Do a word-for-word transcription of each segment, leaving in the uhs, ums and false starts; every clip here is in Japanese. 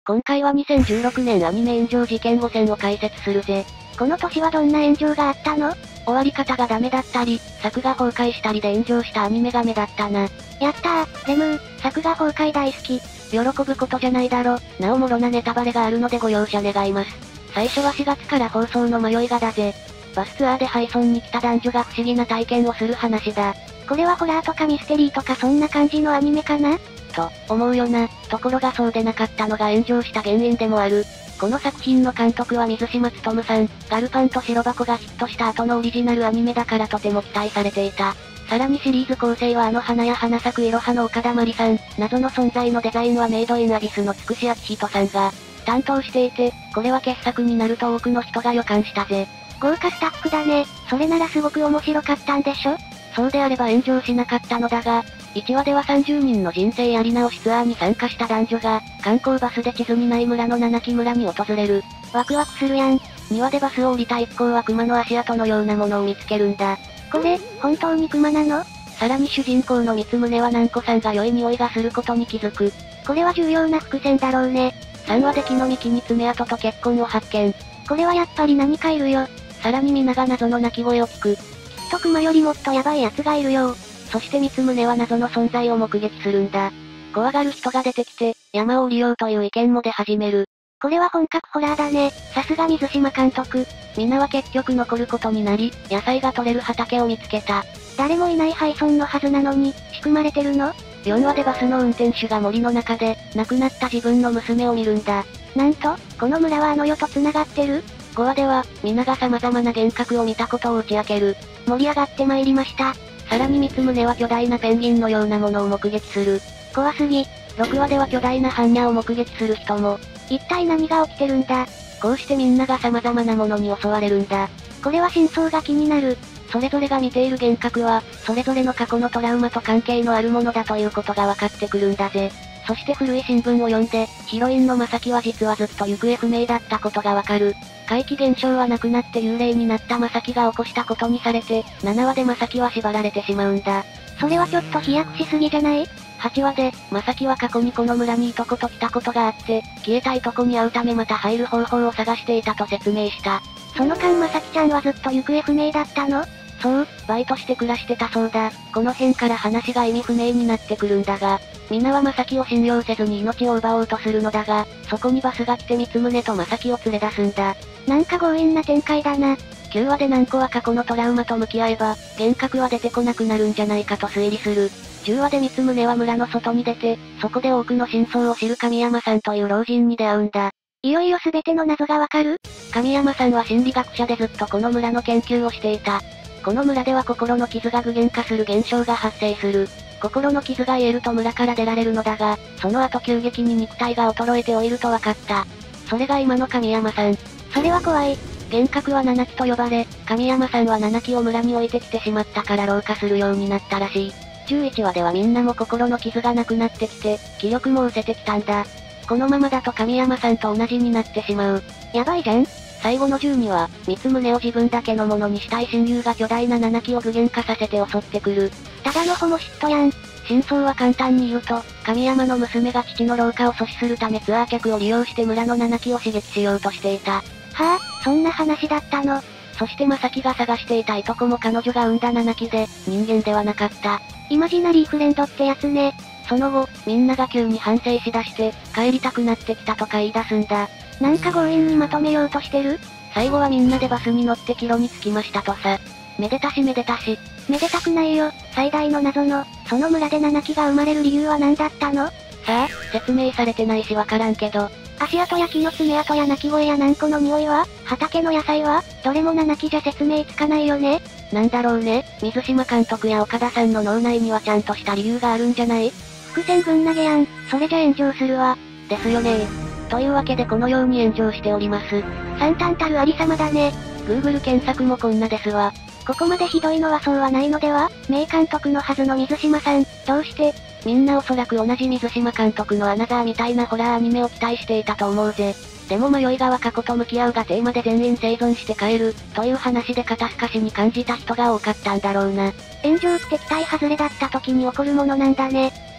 今回はにせんじゅうろくねんアニメ炎上事件ごせんを解説するぜ。 この年はどんな炎上があったの？ 終わり方がダメだったり、作が崩壊したりで炎上したアニメが目立ったな。 やったー、レムー、作画崩壊大好き。 喜ぶことじゃないだろ。なおもろなネタバレがあるのでご容赦願います。最初はしがつから放送の迷いがだぜ。バスツアーでハイソンに来た男女が不思議な体験をする話だ。 これはホラーとかミステリーとかそんな感じのアニメかな？ と、思うよな。ところがそうでなかったのが炎上した原因でもある。この作品の監督は水島努さん。ガルパンと白箱がヒットした後のオリジナルアニメだからとても期待されていた。さらにシリーズ構成はあの花や花咲くいろはの岡田まりさん。謎の存在のデザインはメイドインアビスのつくしあきひとさんが担当していて、これは傑作になると多くの人が予感したぜ。 豪華スタッフだね。それならすごく面白かったんでしょ？ そうであれば炎上しなかったのだが、いちわではさんじゅうにんの人生やり直しツアーに参加した男女が、観光バスで地図にない村の七木村に訪れる。 ワクワクするやん。 にわでバスを降りた一行は熊の足跡のようなものを見つけるんだ。 これ、本当に熊なの？ さらに主人公の三宗は南子さんが良い匂いがすることに気づく。 これは重要な伏線だろうね。 さんわで木の幹に爪痕と血痕を発見。 これはやっぱり何かいるよ。 さらに皆が謎の鳴き声を聞く。 きっと熊よりもっとヤバい奴がいるよ。 そして三宗は謎の存在を目撃するんだ。怖がる人が出てきて、山を降りようという意見も出始める。 これは本格ホラーだね。さすが水島監督。 皆は結局残ることになり、野菜が取れる畑を見つけた。 誰もいないハイソンのはずなのに、仕組まれてるの？ よんわでバスの運転手が森の中で、亡くなった自分の娘を見るんだ。 なんと、この村はあの世と繋がってる？ ごわでは、皆が様々な幻覚を見たことを打ち明ける。 盛り上がってまいりました。 さらに三宗は巨大なペンギンのようなものを目撃する。 怖すぎ。 ろくわでは巨大な般若を目撃する人も。 一体何が起きてるんだ？ こうしてみんなが様々なものに襲われるんだ。 これは真相が気になる。 それぞれが見ている幻覚は、それぞれの過去のトラウマと関係のあるものだということが分かってくるんだぜ。そして古い新聞を読んで、ヒロインのまさきは実はずっと行方不明だったことがわかる。怪奇現象はなくなって幽霊になったまさきが起こしたことにされて、ななわでまさきは縛られてしまうんだ。 それはちょっと飛躍しすぎじゃない？ はちわで、まさきは過去にこの村にいとこと来たことがあって、消えたいとこに会うためまた入る方法を探していたと説明した。 その間まさきちゃんはずっと行方不明だったの？ そう、バイトして暮らしてたそうだ。この辺から話が意味不明になってくるんだが、皆はまさきを信用せずに命を奪おうとするのだが、そこにバスが来て三宗とまさきを連れ出すんだ。 なんか強引な展開だな。 きゅうわで南子は過去のトラウマと向き合えば、幻覚は出てこなくなるんじゃないかと推理する。じゅうわで三宗は村の外に出て、そこで多くの真相を知る神山さんという老人に出会うんだ。 いよいよ全ての謎がわかる？ 神山さんは心理学者でずっとこの村の研究をしていた。この村では心の傷が具現化する現象が発生する。心の傷が癒えると村から出られるのだが、その後急激に肉体が衰えて老いると分かった。それが今の神山さん。 それは怖い。 幻覚は七木と呼ばれ、神山さんは七木を村に置いてきてしまったから老化するようになったらしい。じゅういちわではみんなも心の傷がなくなってきて、気力も失せてきたんだ。このままだと神山さんと同じになってしまう。 やばいじゃん。 最後のじゅうにわ、三宗を自分だけのものにしたい親友が巨大な七木を具現化させて襲ってくる。 ただのホモ嫉妬やん。 真相は簡単に言うと、神山の娘が父の老化を阻止するためツアー客を利用して村の七木を刺激しようとしていた。 はあ、そんな話だったの。 そしてまさきが探していたいとこも彼女が産んだ七木で、人間ではなかった。 イマジナリーフレンドってやつね。 その後、みんなが急に反省しだして、帰りたくなってきたとか言い出すんだ。 なんか強引にまとめようとしてる？ 最後はみんなでバスに乗って帰路に着きましたとさ。めでたしめでたし。 めでたくないよ。最大の謎の、その村で七木が生まれる理由は何だったの？ さあ、説明されてないしわからんけど。 足跡や木の爪跡や鳴き声や軟膏の匂いは？畑の野菜は？どれも七木じゃ説明つかないよね。 なんだろうね。水島監督や岡田さんの脳内にはちゃんとした理由があるんじゃない？ 伏線ぶん投げやん。それじゃ炎上するわ。 ですよねー。というわけでこのように炎上しております。 惨憺たるありさまだね。 Google 検索もこんなですわ。 ここまでひどいのはそうはないのでは？名監督のはずの水島さん、どうして？ みんなおそらく同じ水島監督のアナザーみたいなホラーアニメを期待していたと思うぜ。でも迷いがは過去と向き合うがテーマで全員生存して帰る、という話で肩透かしに感じた人が多かったんだろうな。 炎上って期待外れだった時に起こるものなんだね。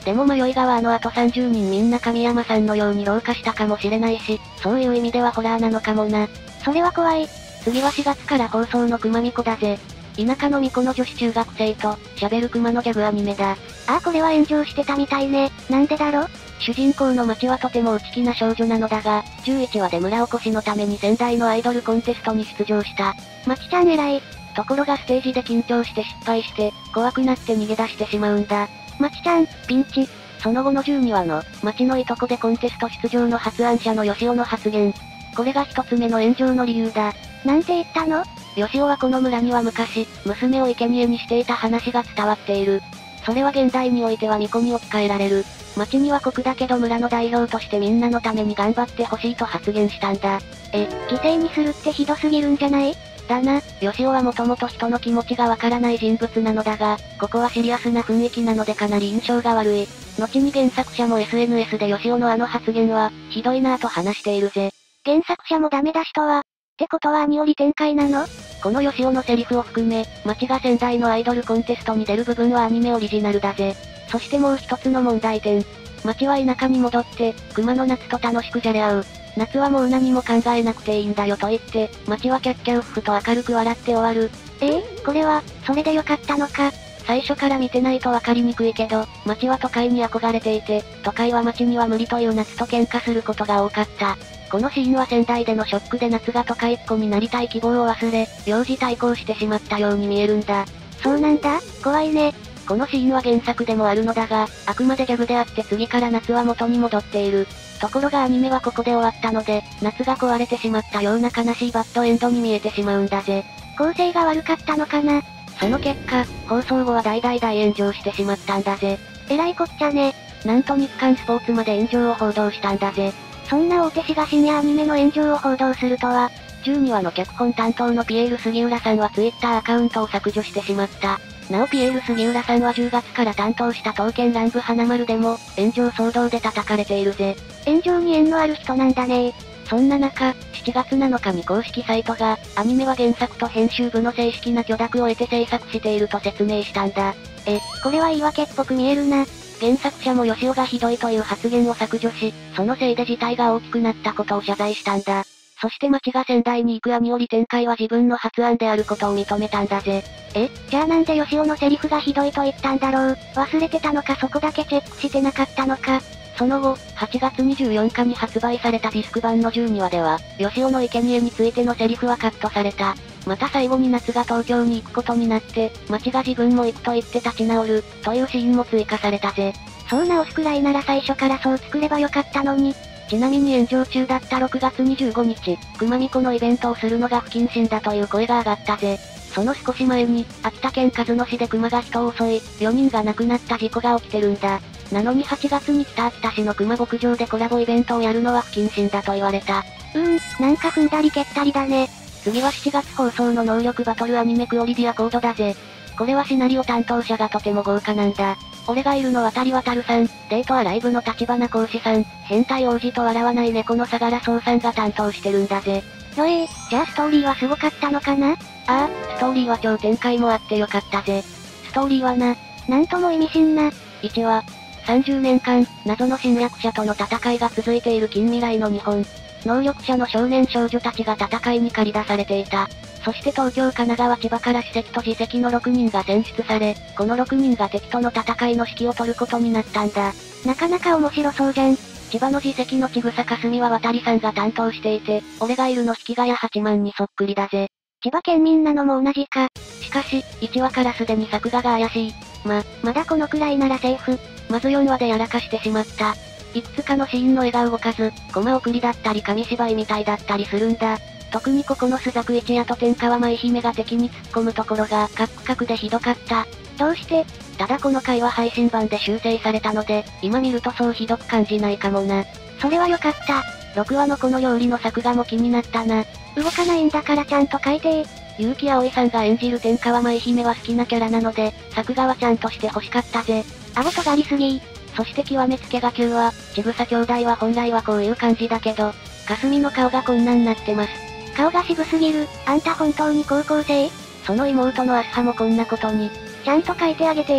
でも迷いがはあの後さんじゅうにんみんな神山さんのように老化したかもしれないし、そういう意味ではホラーなのかもな。 それは怖い。 次はしがつから放送の熊巫女だぜ。田舎の巫女の女子中学生と、喋る熊のギャグアニメだ。 ああこれは炎上してたみたいね。なんでだろ？ 主人公の町はとても内気な少女なのだが、じゅういちわで村おこしのために仙台のアイドルコンテストに出場した。 まちちゃん偉い。 ところがステージで緊張して失敗して、怖くなって逃げ出してしまうんだ。 まちちゃん、ピンチ。 その後のじゅうにわの、町のいとこでコンテスト出場の発案者の吉尾の発言。これが一つ目の炎上の理由だ。 なんて言ったの？ 吉尾はこの村には昔、娘を生贄にしていた話が伝わっている。それは現代においては巫女に置き換えられる。町には酷だけど村の代表としてみんなのために頑張ってほしいと発言したんだ。 え、犠牲にするってひどすぎるんじゃない？ だな、吉尾はもともと人の気持ちがわからない人物なのだが、ここはシリアスな雰囲気なのでかなり印象が悪い。後に原作者も エスエヌエス で吉尾のあの発言は、ひどいなぁと話しているぜ。 原作者もダメ出しとは。ってことは兄より展開なの？ この吉尾のセリフを含め、町が仙台のアイドルコンテストに出る部分はアニメオリジナルだぜ。そしてもう一つの問題点。町は田舎に戻って、熊の夏と楽しくじゃれ合う。夏はもう何も考えなくていいんだよと言って、町はキャッキャウフフと明るく笑って終わる。 ええー、これは、それでよかったのか。 最初から見てないとわかりにくいけど、町は都会に憧れていて、都会は町には無理という夏と喧嘩することが多かった。このシーンは仙台でのショックで夏が都会っ子になりたい希望を忘れ、幼児対抗してしまったように見えるんだ。 そうなんだ、怖いね。 このシーンは原作でもあるのだが、あくまでギャグであって次から夏は元に戻っている。ところがアニメはここで終わったので、夏が壊れてしまったような悲しいバッドエンドに見えてしまうんだぜ。 構成が悪かったのかな？ その結果、放送後は大々大炎上してしまったんだぜ。 えらいこっちゃね。 なんと日刊スポーツまで炎上を報道したんだぜ。 そんな大手紙が深夜アニメの炎上を報道するとは。 じゅうにわの脚本担当のピエール杉浦さんはツイッターアカウントを削除してしまった。なおピエール杉浦さんはじゅうがつから担当した刀剣乱舞花丸でも、炎上騒動で叩かれているぜ。 炎上に縁のある人なんだね。 そんな中、しちがつなのかに公式サイトが、アニメは原作と編集部の正式な許諾を得て制作していると説明したんだ。 え、これは言い訳っぽく見えるな。 原作者も吉尾がひどいという発言を削除し、そのせいで事態が大きくなったことを謝罪したんだ。そして町が仙台に行く兄折展開は自分の発案であることを認めたんだぜ。 え、じゃあなんで吉尾のセリフがひどいと言ったんだろう。忘れてたのかそこだけチェックしてなかったのか。 その後、はちがつにじゅうよっかに発売されたディスク版のじゅうにわでは、吉尾の生贄についてのセリフはカットされた。また最後に夏が東京に行くことになって、町が自分も行くと言って立ち直る、というシーンも追加されたぜ。 そう直すくらいなら最初からそう作ればよかったのに。 ちなみに炎上中だったろくがつにじゅうごにち、熊巫女のイベントをするのが不謹慎だという声が上がったぜ。その少し前に、秋田県鹿角市で熊が人を襲い、よにんが亡くなった事故が起きてるんだ。なのにはちがつに北秋田市の熊牧場でコラボイベントをやるのは不謹慎だと言われた。 うーん、なんか踏んだり蹴ったりだね。 次はしちがつ放送の能力バトルアニメクオリディアコードだぜ。これはシナリオ担当者がとても豪華なんだ。俺がいるのはたりわたるさん、デートアライブの立花講師さん、変態王子と笑わない猫の相良壮さんが担当してるんだぜ。 よえー、じゃあストーリーはすごかったのかな？ ああ、ストーリーは超展開もあってよかったぜ。ストーリーはな、 なんとも意味深な。 いちわ、さんじゅうねんかん、謎の侵略者との戦いが続いている近未来の日本。能力者の少年少女たちが戦いに駆り出されていた。そして東京、神奈川、千葉から史跡と自責のろくにんが選出され、このろくにんが敵との戦いの指揮を執ることになったんだ。 なかなか面白そうじゃん。 千葉の自責のちぐさかすみは渡さんが担当していて、俺がいるの引きがやはちまんにそっくりだぜ。 千葉県民なのも同じか。 しかし、いちわからすでに作画が怪しい。ま、 まだこのくらいならセーフ。 まずよんわでやらかしてしまった。いくつかのシーンの絵が動かず、コマ送りだったり紙芝居みたいだったりするんだ。特にここの朱雀一夜と天川舞姫が敵に突っ込むところがカックカクでひどかった。 どうして？ ただこの回は配信版で修正されたので、今見るとそうひどく感じないかもな。 それはよかった。 ろくわのこの料理の作画も気になったな。 動かないんだからちゃんと書いてー。 結城葵さんが演じる天川舞姫は好きなキャラなので、作画はちゃんとして欲しかったぜ。 顎とがりすぎー。 そして極めつけがきゅうは、ちぐさ兄弟は本来はこういう感じだけど、かすみの顔がこんなになってます。 顔が渋すぎる。あんた本当に高校生？ その妹のアスハもこんなことに。 ちゃんと書いてあげてー。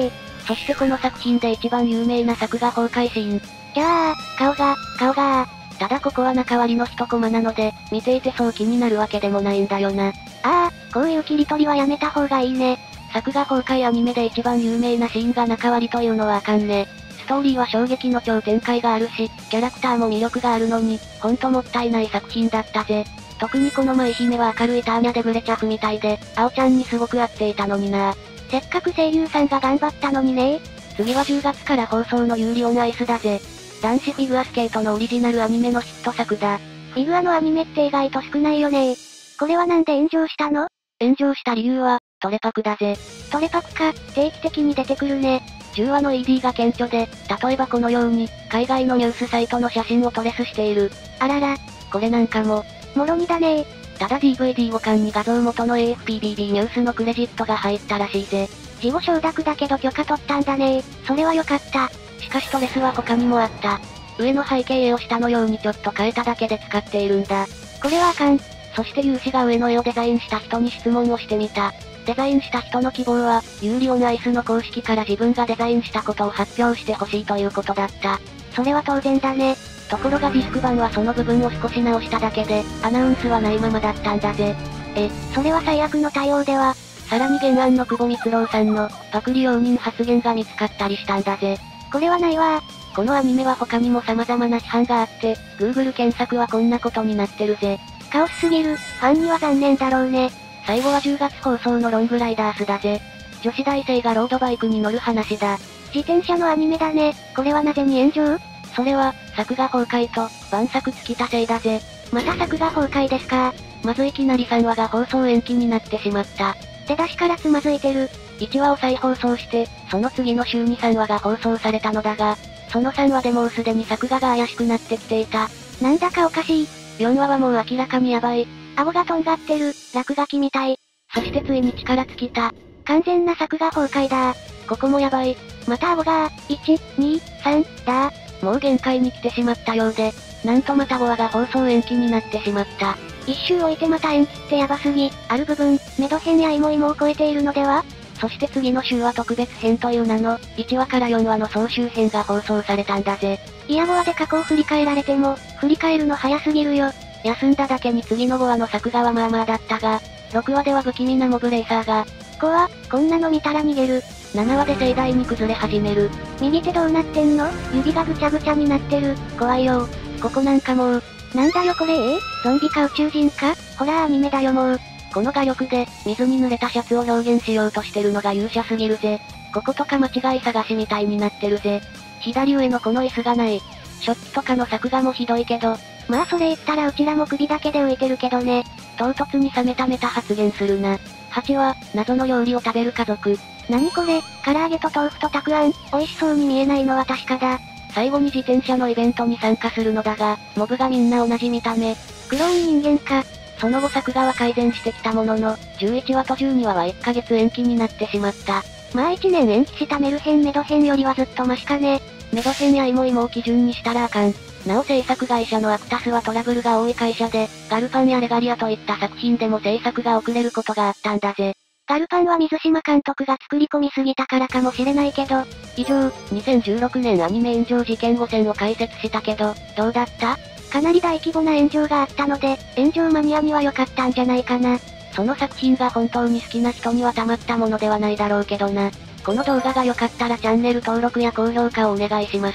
そしてこの作品で一番有名な作画崩壊シーン。 じゃあ、顔が、顔がただここは中割りの一コマなので、見ていてそう気になるわけでもないんだよな。 ああ、こういう切り取りはやめた方がいいね。 作画崩壊アニメで一番有名なシーンが中割りというのはあかんね。ストーリーは衝撃の超展開があるし、キャラクターも魅力があるのに、ほんともったいない作品だったぜ。特にこの舞姫は明るいターニャでグレチャフみたいで、アオちゃんにすごく合っていたのにな。 せっかく声優さんが頑張ったのにね。 次はじゅうがつから放送のユーリオンアイスだぜ。男子フィギュアスケートのオリジナルアニメのヒット作だ。 フィギュアのアニメって意外と少ないよね。これはなんで炎上したの？ 炎上した理由は、トレパクだぜ。 トレパクか、定期的に出てくるね。 じゅうわの イーディー が顕著で、例えばこのように、海外のニュースサイトの写真をトレスしている。 あらら。 これなんかも、 もろにだね。 ただ ディーブイディー 互換に画像元の エーエフピービービー ニュースのクレジットが入ったらしいぜ。 事後承諾だけど許可取ったんだね。それは良かった。 しかしトレスは他にもあった。上の背景絵を下のようにちょっと変えただけで使っているんだ。 これはあかん。 そして有志が上の絵をデザインした人に質問をしてみた。デザインした人の希望は、ユーリオンアイスの公式から自分がデザインしたことを発表してほしいということだった。 それは当然だね。 ところがディスク版はその部分を少し直しただけで、アナウンスはないままだったんだぜ。 え、それは最悪の対応では。 さらに原案の久保光郎さんの、パクリ容認発言が見つかったりしたんだぜ。 これはないわ。 このアニメは他にも様々な批判があって、Google 検索はこんなことになってるぜ。 カオスすぎる、ファンには残念だろうね。 最後はじゅうがつ放送のロングライダースだぜ。女子大生がロードバイクに乗る話だ。 自転車のアニメだね。これはなぜに炎上？ それは、作画崩壊と、晩作尽きたせいだぜ。 また作画崩壊ですか？ まずいきなりさんわが放送延期になってしまった。 出だしからつまずいてる。 いちわを再放送して、その次の週にさんわが放送されたのだが、そのさんわでもうすでに作画が怪しくなってきていた。 なんだかおかしい。 よんわはもう明らかにヤバい。 顎がとんがってる、落書きみたい。 そしてついに力尽きた。 完全な作画崩壊だ。 ここもヤバい。 また顎が、いち、に、さん、だ。 もう限界に来てしまったようで、なんとまたごわが放送延期になってしまった。 一周置いてまた延期ってヤバすぎ、ある部分、メド編やイモイモを超えているのでは？ そして次の週は特別編という名の、いちわからよんわの総集編が放送されたんだぜ。 いやごわで過去を振り返られても、振り返るの早すぎるよ。 休んだだけに次のごわの作画はまあまあだったが、ろくわでは不気味なモブレーサーが、 ごわ、こんなの見たら逃げる。 ななわで盛大に崩れ始める。 右手どうなってんの？指がぐちゃぐちゃになってる。怖いよ。 ここなんかもう、 なんだよこれえゾンビか宇宙人か？ホラーアニメだよもう。 この画力で、水に濡れたシャツを表現しようとしてるのが勇者すぎるぜ。こことか間違い探しみたいになってるぜ。左上のこの椅子がない。食器とかの作画もひどいけど、 まあそれ言ったらうちらも首だけで浮いてるけどね。 唐突に冷めためた発言するな。はちわ、謎の料理を食べる家族。 何これ、唐揚げと豆腐とたくあん、美味しそうに見えないのは確かだ。 最後に自転車のイベントに参加するのだが、モブがみんな同じ見た目。 クローン人間か。 その後作画は改善してきたものの、じゅういちわとじゅうにわはいっかげつ延期になってしまった。 まあいちねん延期したメル編メド編よりはずっとマシかね。 メド編やイモイモを基準にしたらあかん。なお制作会社のアクタスはトラブルが多い会社で、ガルパンやレガリアといった作品でも制作が遅れることがあったんだぜ。 ガルパンは水島監督が作り込みすぎたからかもしれないけど。 以上、にせんじゅうろくねんアニメ炎上事件ごせんを解説したけど、どうだった？ かなり大規模な炎上があったので、炎上マニアには良かったんじゃないかな。 その作品が本当に好きな人にはたまったものではないだろうけどな。この動画が良かったらチャンネル登録や高評価をお願いします。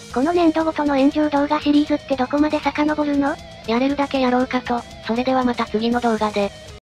この年度ごとの炎上動画シリーズってどこまで遡るの？ やれるだけやろうかと、それではまた次の動画で。